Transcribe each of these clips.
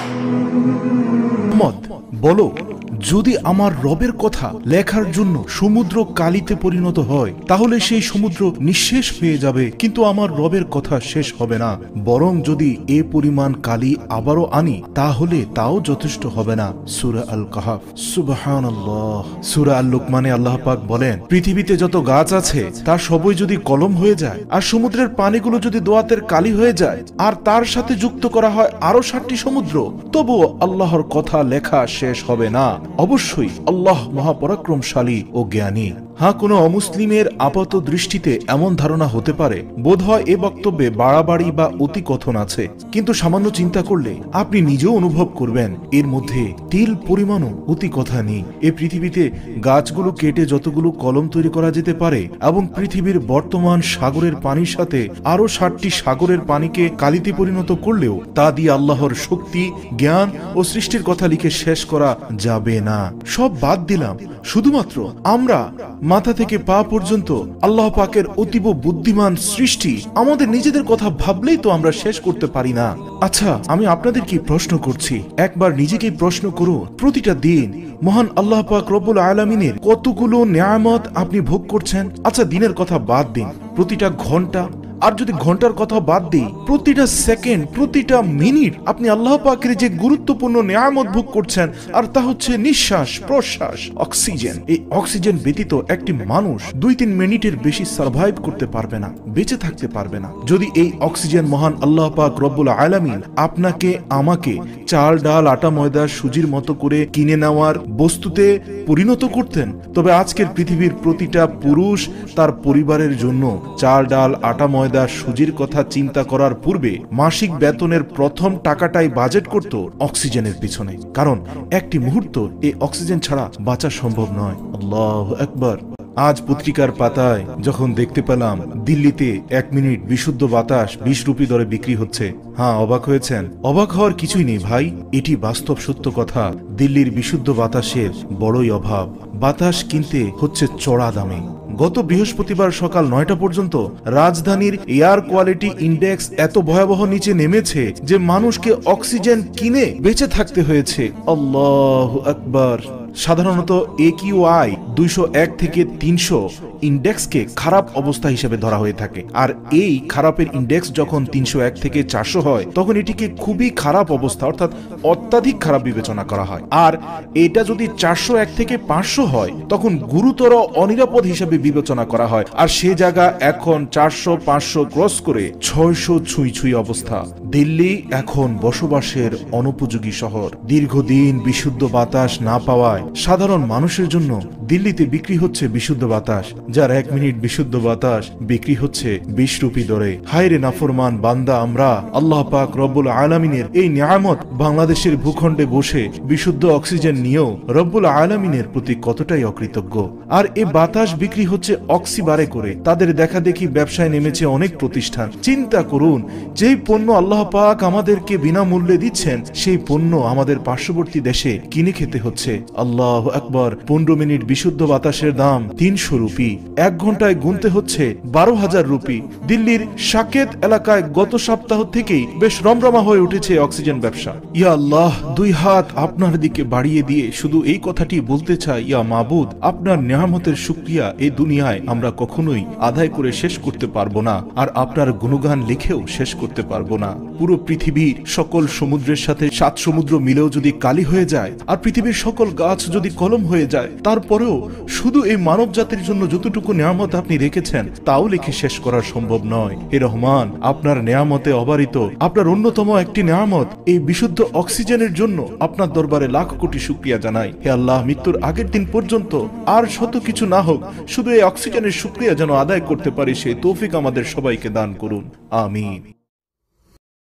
বলো, যদি আমার রবের কথা লেখার জন্য সমুদ্র কালিতে পরিণত হয় তাহলে সেই সমুদ্র নিঃশেষ হয়ে যাবে, কিন্তু আমার রবের কথা শেষ হবে না। বরং যদি এ পরিমাণ কালি আবারও আনি তাহলে তাও যথেষ্ট হবে না। সূরা আল কাহাফ। সুবহানাল্লাহ। সূরা আল লুকমানে আল্লাহ পাক বলেন, পৃথিবীতে যত গাছ আছে তার সবই যদি কলম হয়ে যায় আর সমুদ্রের পানিগুলো যদি দোয়াতের কালি হয়ে যায় আর তার সাথে যুক্ত করা হয় আরো 7টি সমুদ্র, তবুও আল্লাহর কথা লেখা শেষ হবে না। অবশ্যই আল্লাহ মহাপরাক্রমশালী ও জ্ঞানী। হ্যাঁ, কোনো অমুসলিমের আপাত দৃষ্টিতে এমন ধারণা হতে পারে বোধহয় এ বক্তব্যে বাড়াবাড়ি বা অতি কথন আছে, কিন্তু সামান্য চিন্তা করলে আপনি নিজেও অনুভব করবেন এর মধ্যে তিল পরিমাণও অতি কথা নেই। এ পৃথিবীতে গাছগুলো কেটে যতগুলো কলম তৈরি করা যেতে পারে এবং পৃথিবীর বর্তমান সাগরের পানির সাথে আরো 7টি সাগরের পানিকে কালিতে পরিণত করলেও তা দিয়ে আল্লাহর শক্তি, জ্ঞান ও সৃষ্টির কথা লিখে শেষ করা যাবে না। সব বাদ দিলাম, শুধুমাত্র আমরা মাথা থেকে পা পর্যন্ত আল্লাহ পাকের অতীব বুদ্ধিমান সৃষ্টি, আমাদের নিজেদের কথা ভাবলেই তো আমরা শেষ করতে পারি না। আচ্ছা, আমি আপনাদের কি প্রশ্ন করছি, একবার নিজেকেই প্রশ্ন করুন, প্রতিটা দিন মহান আল্লাহ পাক রব্বুল আলামিনের কতগুলো নিয়ামত আপনি ভোগ করছেন? আচ্ছা, দিনের কথা বাদ দিন, প্রতিটা ঘন্টা, আর যদি ঘন্টার কথা বাদ দিই, প্রতিটা সেকেন্ড, প্রতিটা মিনিট আপনি আল্লাহ পাকের যে গুরুত্বপূর্ণ নিয়ামত ভোগ করছেন, আর তা হচ্ছে নিঃশ্বাস প্রশ্বাস, অক্সিজেন। এই অক্সিজেন ব্যতীত একটি মানুষ 2-3 মিনিটের বেশি সার্ভাইভ করতে পারবে না, বেঁচে থাকতে পারবে না। যদি এই অক্সিজেন মহান আল্লাহ পাক রব্বুল আলামিন আপনাকে আমাকে চাল ডাল আটা ময়দা সুজির মতো করে কিনে নেওয়ার বস্তুতে পরিণত করতেন, তবে আজকের পৃথিবীর প্রতিটা পুরুষ তার পরিবারের জন্য চাল ডাল আটা ময়দা সুজির কথা চিন্তা করার পূর্বে মাসিক বেতনের প্রথম টাকাটাই বাজেট করত অক্সিজেনের পিছনে, কারণ একটি মুহূর্ত এই অক্সিজেন ছাড়া বাঁচা সম্ভব নয়। আল্লাহু আকবার। আজ পত্রিকার পাতায় যখন দেখতে পেলাম দিল্লিতে 1 মিনিট বিশুদ্ধ বাতাস 20 রুপি দরে বিক্রি হচ্ছে, হ্যাঁ, অবাক হয়েছেন? অবাক হওয়ার কিছুই নেই ভাই, এটি বাস্তব সত্য কথা। দিল্লির বিশুদ্ধ বাতাসের বড়ই অভাব, বাতাস কিনতে হচ্ছে চড়া দামে। গত বৃহস্পতিবার সকাল 9টা পর্যন্ত রাজধানীর এয়ার কোয়ালিটি ইন্ডেক্স এত ভয়াবহ নিচে নেমেছে যে মানুষকে অক্সিজেন কিনে বেঁচে থাকতে হয়েছে। আল্লাহু আকবার। সাধারণত AQI 201 থেকে 300 ইন্ডেক্সকে খারাপ অবস্থা হিসেবে ধরা হয়ে থাকে, আর এই খারাপের ইন্ডেক্স যখন 301 থেকে 400 হয় তখন এটিকে খুবই খারাপ অবস্থা অর্থাৎ অত্যাধিক খারাপ বিবেচনা করা হয়, আর এটা যদি 401 থেকে 500 হয় তখন গুরুতর অনিরাপদ হিসেবে বিবেচনা করা হয়, আর সে জায়গা এখন 400-500 ক্রস করে 600 ছুঁই অবস্থা। দিল্লি এখন বসবাসের অনুপযোগী শহর। দীর্ঘদিন বিশুদ্ধ বাতাস না পাওয়ায় সাধারণ মানুষের জন্য দিল্লিতে বিক্রি হচ্ছে বিশুদ্ধ বাতাস, যার 1 মিনিট বিশুদ্ধ বাতাস বিক্রি হচ্ছে 20 রুপি দরে। হায়রে নাফরমান বান্দা আমরা, আল্লাহ পাক রব্বুল আলামিনের এই নিয়ামত বাংলাদেশের ভূখণ্ডে বসে বিশুদ্ধ অক্সিজেন নিয়েও রব্বুল আলামিনের প্রতি কতটাই অকৃতজ্ঞ। আর এই বাতাস বিক্রি হচ্ছে অক্সিবারে করে, তাদের দেখা দেখি ব্যবসায় নেমেছে অনেক প্রতিষ্ঠান। চিন্তা করুন, যেই পণ্য আল্লাহ পাক আমাদেরকে বিনামূল্যে দিচ্ছেন সেই পণ্য আমাদের পার্শ্ববর্তী দেশে কিনে খেতে হচ্ছে। আল্লাহু আকবার। 15 মিনিট বিশুদ্ধ বাতাসের দাম 300 রুপি, 1 ঘন্টায় গুনতে হচ্ছে 12,000 রুপি। দিল্লির সাকেত এলাকায় গত সপ্তাহ থেকেই বেশ রমরমা হয়ে উঠেছে অক্সিজেন ব্যবসা। ইয়া আল্লাহ, 2 হাত আপনার দিকে বাড়িয়ে দিয়ে শুধু এই কথাটি বলতে চাই, ইয়া মাবুদ, আপনার নিয়ামতের শুকরিয়া এই দুনিয়ায় আমরা কখনোই আদায় করে শেষ করতে পারবো না, আর আপনার গুণগান লিখেও শেষ করতে পারবো না। পুরো পৃথিবীর সকল সমুদ্রের সাথে 7 সমুদ্র মিলেও যদি কালি হয়ে যায়, আর পৃথিবীর সকল গাছ যদি কলম হয়ে যায়, তারপরেও শুধু এই মানব জাতির জন্য যতটুকু নিয়ামত আপনি রেখেছেন তাও লিখে শেষ করা সম্ভব নয়। হে রহমান, আপনার নিয়ামতে অবারিত আপনার অন্যতম একটি নিয়ামত এই বিশুদ্ধ অক্সিজেনের জন্য আপনার দরবারে লাখ কোটি শুকরিয়া জানাই। হে আল্লাহ, মৃত্যুর আগের দিন পর্যন্ত আর শত কিছু না হোক, শুধু এই অক্সিজেনের শুকরিয়া যেন আদায় করতে পারি সেই তৌফিক আমাদের সবাইকে দান করুন। আমিন।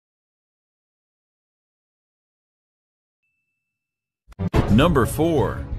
Number 4.